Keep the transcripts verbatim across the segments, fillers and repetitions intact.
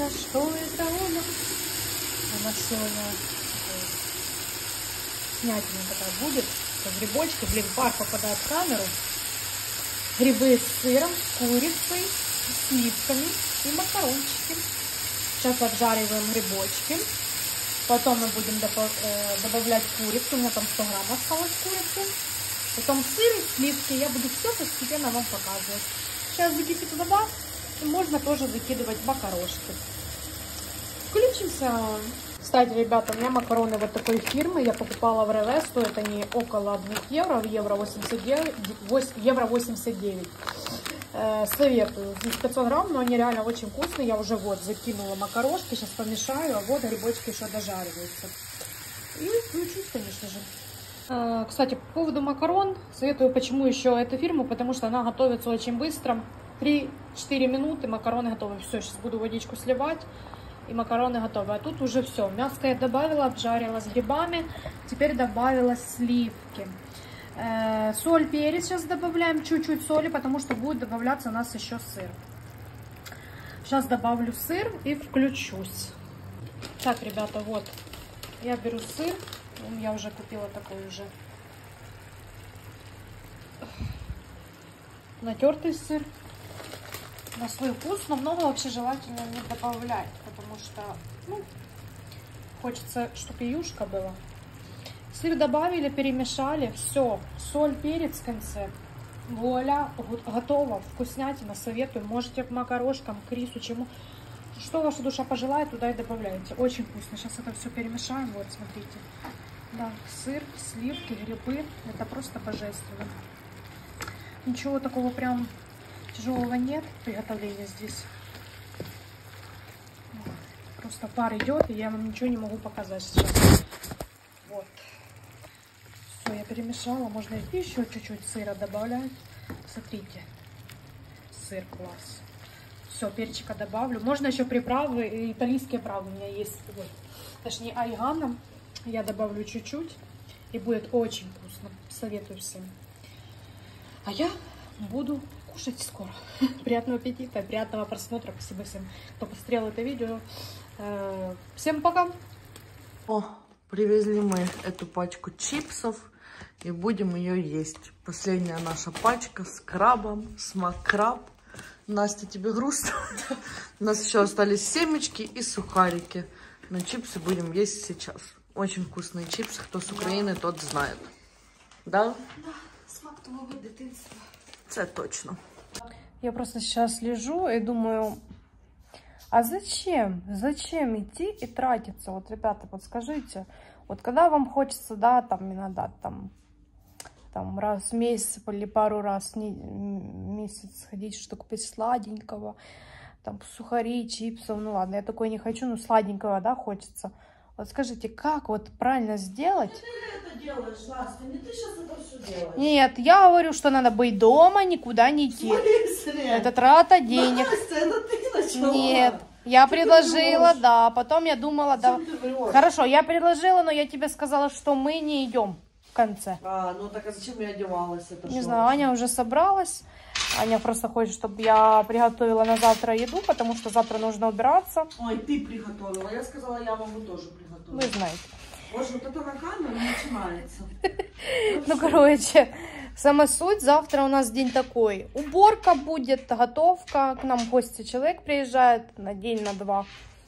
что это у нас? У нас сегодня снятина такая будет. Грибочки, блин, пар попадает в камеру. Грибы с сыром, курицей, сливками и макарончики. Сейчас обжариваем грибочки. Потом мы будем добавлять курицу. У меня там сто грамм осталось курицы. Потом сыр и сливки. Я буду все постепенно вам показывать. Сейчас закипит вода. И можно тоже закидывать макарошки. Включимся. Кстати, ребята, у меня макароны вот такой фирмы. Я покупала в РВ. Стоят они около двух евро. В евро восемьдесят девять. Евро восемьдесят девять. Э, советую. Здесь пятьсот грамм, но они реально очень вкусные. Я уже вот закинула макарошки. Сейчас помешаю. А вот грибочки еще дожариваются. И включусь, конечно же. Э, кстати, по поводу макарон. Советую, почему еще эту фирму. Потому что она готовится очень быстро. три-четыре минуты макароны готовы. Все, сейчас буду водичку сливать. И макароны готовы. А тут уже все. Мяско я добавила, обжарила с грибами. Теперь добавила сливки. Э, соль, перец сейчас добавляем. Чуть-чуть соли, потому что будет добавляться у нас еще сыр. Сейчас добавлю сыр и включусь. Так, ребята, вот. Я беру сыр. Я уже купила такой уже натертый сыр. На свой вкус, но много вообще желательно не добавлять, потому что, ну, хочется, чтобы юшка была. Сыр добавили, перемешали, все, соль, перец в конце. Вуаля, готово, вкуснятина, советую. Можете к макарошкам, к рису, чему, что ваша душа пожелает, туда и добавляйте. Очень вкусно. Сейчас это все перемешаем, вот, смотрите. Да, сыр, сливки, грибы, это просто божественно. Ничего такого прям тяжелого нет приготовления здесь. Просто пар идет, и я вам ничего не могу показать сейчас. Вот. Все, я перемешала. Можно еще чуть-чуть сыра добавлять. Смотрите. Сыр, класс. Все, перчика добавлю. Можно еще приправы, итальянские травы у меня есть. Вот. Точнее, орегано. Я добавлю чуть-чуть. И будет очень вкусно. Советую всем. А я буду кушать скоро. Приятного аппетита, приятного просмотра. Спасибо всем, кто посмотрел это видео. Всем пока. О, привезли мы эту пачку чипсов и будем ее есть. Последняя наша пачка с крабом, смак-краб. Настя, тебе грустно? У нас еще остались семечки и сухарики. Но чипсы будем есть сейчас. Очень вкусные чипсы. Кто с Украины, тот знает. Да? Да, смак твого дитинства. Это точно. Я просто сейчас лежу и думаю, а зачем? Зачем идти и тратиться? Вот, ребята, подскажите, вот когда вам хочется, да, там иногда там, там раз в месяц или пару раз в месяц сходить, что купить сладенького, там сухари, чипсов, ну ладно, я такое не хочу, но сладенького, да, хочется. Вот скажите, как вот правильно сделать? Ты это делаешь, Настя, не ты сейчас это все делаешь. Нет, я говорю, что надо быть дома, никуда не идти. Это трата денег. Настя, это ты начала. Нет, я что предложила, да, потом я думала, да. Хорошо, я предложила, но я тебе сказала, что мы не идем в конце. А, ну так а зачем я одевалась? Это не шо? знаю, Аня уже собралась. Аня просто хочет, чтобы я приготовила на завтра еду, потому что завтра нужно убираться. Ой, ты приготовила. Я сказала, я могу тоже приготовить. Вы знаете. Боже, вот это на камеру начинается. Ну, короче, сама суть. Завтра у нас день такой. Уборка будет, готовка. К нам в гости человек приезжает на день, на два.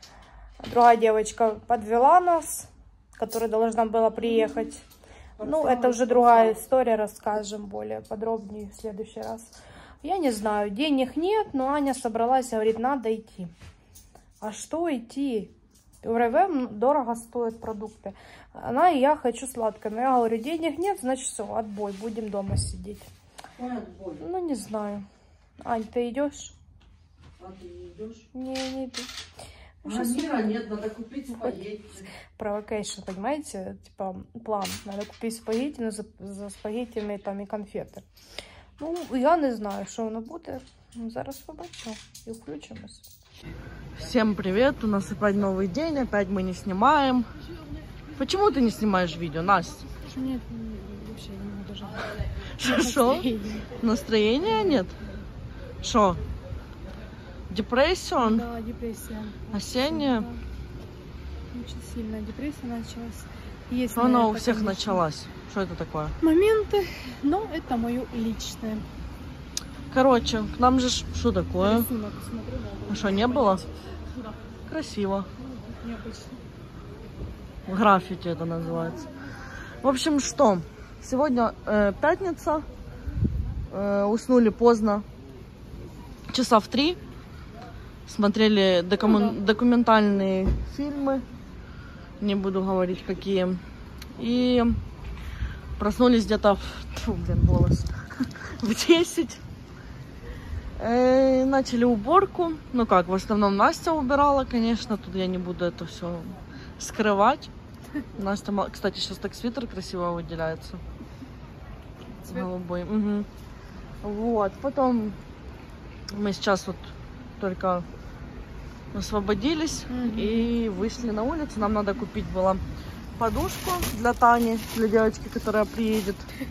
Другая девочка подвела нас, которая должна была приехать. Ну, это уже другая история, расскажем более подробнее в следующий раз. Я не знаю, денег нет, но Аня собралась, говорит, надо идти. А что идти? В РВ дорого стоят продукты. Она и я хочу сладкое. Но я говорю, денег нет, значит все, отбой, будем дома сидеть. Ой, отбой. Ну, не знаю. Ань, ты идешь? А ты не идешь? Не, не иду. А мира нет, надо купить спагетти. Провокейшн, понимаете? Типа план. Надо купить спагетти, но за, за спагеттями там и конфети. Ну, я не знаю, що воно буде. Зараз побачимо і включимось. Всем привет! У нас опять новый день, опять мы не снимаем. Почему ты не снимаешь видео, Настя? Нет, вообще не могу даже. Что? Настроения нет? Что? Депрессион? Да, депрессия. Осенняя? Да. Очень сильная депрессия началась. Есть, Что она у наверное, всех конечно, началась? Что это такое? моменты, но это мое личное. Короче, к нам же что такое? Рисунок смотрю, А что, не было? Да. Красиво. Ну, необычно. Граффити это называется. В общем, что? Сегодня э, пятница. Э, уснули поздно. Часа в три. Смотрели документ, Ну, да. документальные фильмы. Не буду говорить, какие. И проснулись где-то в... Фу, блин, волос. В десять. Э, начали уборку. Ну как, в основном Настя убирала, конечно. Тут я не буду это все скрывать. Настя, кстати, сейчас так свитер красиво выделяется. Цвет. Голубой. Угу. Вот. Потом мы сейчас вот только освободились Мгм. и вышли на улицу. Нам надо купить было подушку для Тани, для девочки, которая приедет.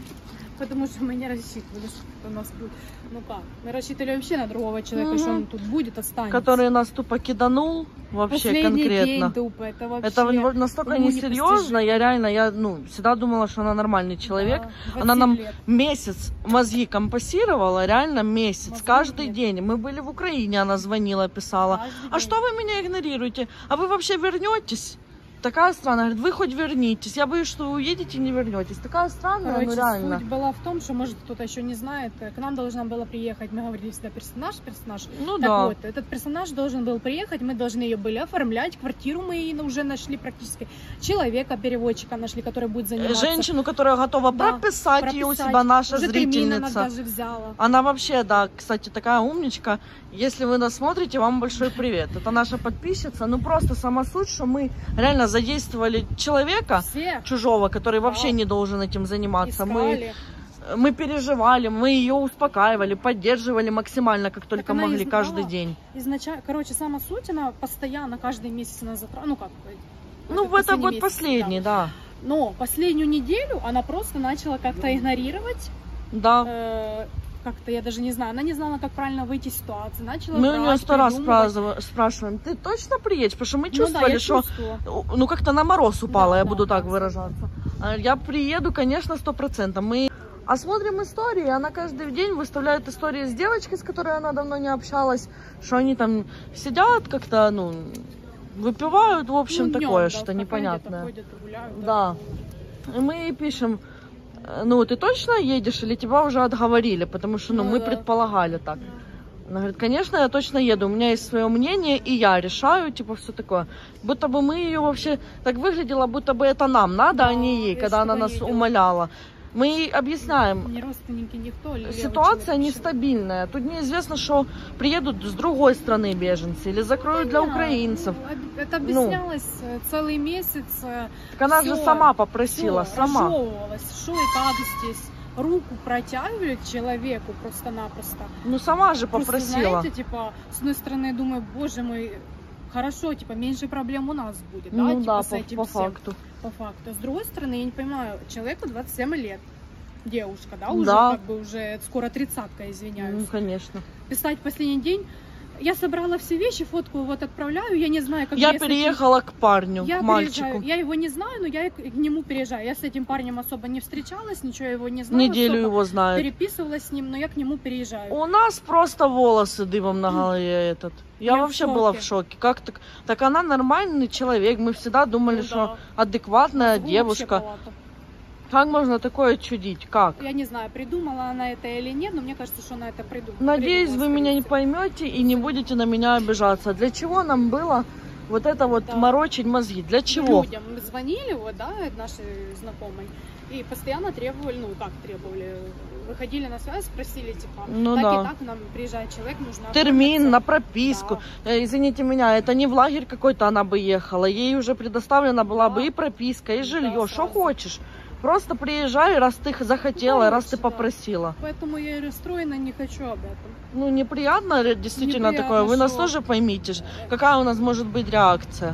Потому что мы не рассчитывали, что у нас будет. Ну как? Мы рассчитывали вообще на другого человека, Мгм. что он тут будет, останется. Который нас тупо киданул. Вообще Последний конкретно. день тупо, это вообще... Это настолько уму несерьезно. непостижимо. Я реально, я ну, всегда думала, что она нормальный человек. Да, Она нам двадцать лет. месяц мозги компассировала, реально месяц, Мозги каждый нет. день. Мы были в Украине, она звонила, писала. Каждый А день. что вы меня игнорируете? А вы вообще вернетесь? Такая странная. Говорит, вы хоть вернитесь. Я боюсь, что вы уедете и не вернетесь. Такая странная, Короче, ну реально. суть была в том, что, может, кто-то еще не знает, к нам должна была приехать, мы говорили всегда, персонаж, персонаж. Ну Так да. вот, этот персонаж должен был приехать, мы должны ее были оформлять, квартиру мы ей уже нашли практически, человека, переводчика нашли, который будет заниматься. Женщину, которая готова Да, прописать, ее у прописать. себя, наша Уже термин она зрительница. даже взяла. Она вообще, да, кстати, такая умничка. Если вы нас смотрите, вам большой привет. Это наша подписчица. Ну просто сама суть, что мы реально задействовали человека Все чужого, который вообще Да. не должен этим заниматься. Мы, искали. мы переживали, мы ее успокаивали, поддерживали максимально, как только она могли, из- каждый да. день. Изначально, короче, сама суть, она постоянно, каждый месяц она затра... Ну как? Ну, этот в это последний вот месяц, последний, да. да. Но последнюю неделю она просто начала как-то игнорировать. Да. э, Как-то, я даже не знаю, она не знала, как правильно выйти из ситуации. Начала Мы у нее врать, сто раз придумывать. спрашиваем, спрашиваем, ты точно приедешь? Потому что мы Ну да, чувствовали, я что чувствовала. ну как-то на мороз упала, Да, я да, буду так да. выражаться. А Я приеду, конечно, сто процентов. Мы осмотрим истории, она каждый день выставляет истории с девочкой, с которой она давно не общалась, что они там сидят как-то, ну, выпивают, в общем, Ну, днём, такое да, что-то в кафе непонятное. где-то ходят, гуляют, Да. И мы ей пишем, э, ну, ты точно едешь или тебя уже отговорили? Потому что, ну, Ну мы да. предполагали так. Она говорит, конечно, я точно еду, у меня есть свое мнение, и я решаю, типа, все такое. Будто бы мы ее вообще так выглядело, будто бы это нам надо, Да, а не ей, я когда она что-то нас видела. умоляла. Мы ей объясняем, Ни родственники, никто. левый ситуация человек вообще. нестабильная. Тут неизвестно, что приедут с другой страны беженцы или закроют для Да, украинцев. ну, об- это объяснялось э, целый месяц. э, Так она всё, же сама попросила, всё, сама. разжевывалось, что и как здесь. Руку протягивают человеку просто-напросто. Ну, сама же Просто, попросила. знаете, типа, с одной стороны, думаю, боже мой, хорошо, типа, меньше проблем у нас будет, Ну да, да, типа, с по, этим по всем, факту. по факту. С другой стороны, я не понимаю, человеку двадцать семь лет, девушка, да, уже, Да. как бы, уже скоро тридцатка, извиняюсь. Ну, конечно. Писать последний день, я собрала все вещи, фотку вот отправляю, я не знаю, как Я с этим- переехала к парню, Я к мальчику. переезжаю. Я его не знаю, но я к к нему переезжаю. Я с этим парнем особо не встречалась, ничего его не знала. Неделю особо. его знает. Переписывалась с ним, но я к нему переезжаю. У нас просто волосы дымом на голове этот. Я, Я в вообще была в шоке. шоке. Как так? Так она нормальный человек. Мы всегда думали, Ну что да. адекватная Мозгу вообще девушка. палата. Как можно такое чудить? Как? Я не знаю, придумала она это или нет, но мне кажется, что она это придумала. Надеюсь, вы меня не поймете и не будете на меня обижаться. Для чего нам было вот это вот Да. морочить мозги? Для чего? Людям мы звонили, вот, да, нашей знакомой, и постоянно требовали, ну как требовали, выходили на связь, спросили, типа, Ну так да. и так нам приезжает человек, нужно Термин оформиться. на прописку. Э, Извините меня, это не в лагерь какой-то она бы ехала. Ей уже предоставлена была Да. бы и прописка, и Да, жилье. Что сразу. хочешь. Просто приезжай, раз ты захотела, Ну, раз ты да. попросила. Поэтому я и расстроена, не хочу об этом. Ну, неприятно ре- действительно Неприятно, такое. Вы нас что- тоже поймите, ж, какая у нас может быть реакция.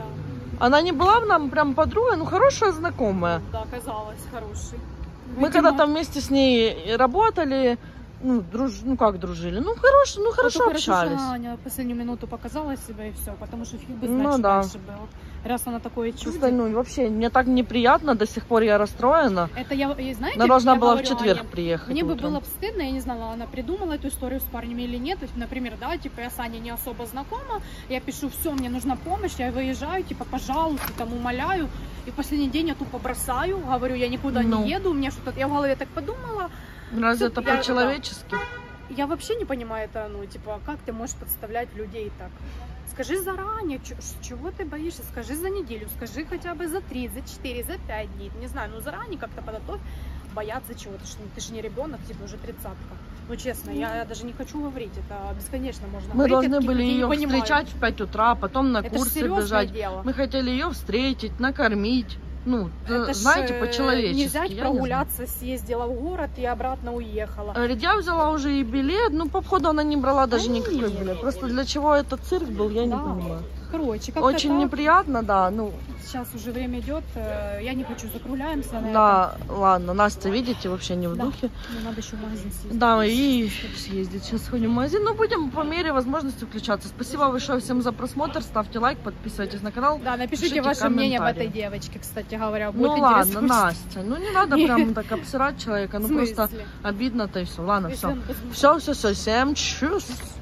Да, Она не была нам прям подруга, ну, хорошая знакомая. да, оказалась хорошей. Мы Видимо, когда-то вместе с ней работали, ну, друж... ну как дружили? Ну, хорошо, ну, хорошо Ну, общались. Хорошо, что Аня последнюю минуту показала себя и все, потому что фиг бы знать, Ну, что да. дальше было. Раз она такое чудо. Просто, ну, вообще, мне так неприятно, до сих пор я расстроена. Это я, и знаете, Она должна я была говорю, в четверг Аня, приехать мне бы утром. было бы стыдно, я не знала, она придумала эту историю с парнями или нет. То есть, например, да, типа я с Аней не особо знакома, я пишу, все, мне нужна помощь, я выезжаю, типа, пожалуйста, там умоляю. И в последний день я тупо бросаю, говорю, я никуда Ну. не еду, у меня что-то, я в голове так подумала. Разве Всё, это я- по-человечески? Я вообще не понимаю это, ну, типа, как ты можешь подставлять людей так? Скажи заранее, чё- чего ты боишься, скажи за неделю, скажи хотя бы за три, за четыре, за пять дней, не знаю, ну заранее как-то подготовь, бояться чего-то, что ты же не ребенок, типа уже тридцатка. Ну честно, я, я даже не хочу говорить, это бесконечно можно Мы говорить, я должны таких были людей не ее понимаю. встречать в пять утра, потом на Это ж курсы серьезное бежать. дело. Мы хотели ее встретить, накормить. Ну, Это ж, знаете, э, по-человечески. не взять, я не знаю. прогуляться, съездила в город и обратно уехала. Говорит, я взяла уже и билет, ну, по входу она не брала даже Да никакой нет. билет. Просто для чего этот цирк был, я не Да. понимаю. Короче, как-то Очень так. неприятно, да, ну, Сейчас уже время идет, э, я не хочу, закругляемся на да, ладно, Настя, видите, вообще не в Да. духе. этом. Мне надо еще в магазин съездить. Да, и съездить. Сейчас сходим в магазин, но будем по мере возможности включаться. Спасибо большое всем за просмотр, ставьте лайк, подписывайтесь на канал. Да, напишите Пишите ваше мнение об комментарии. этой девочке, кстати говоря. Ну Будет ладно, интересно. Настя, ну не надо прям так обсирать человека, ну В смысле? просто обидно-то и все. Ладно, Если все. он возмущен. Все, все, все, всем чус.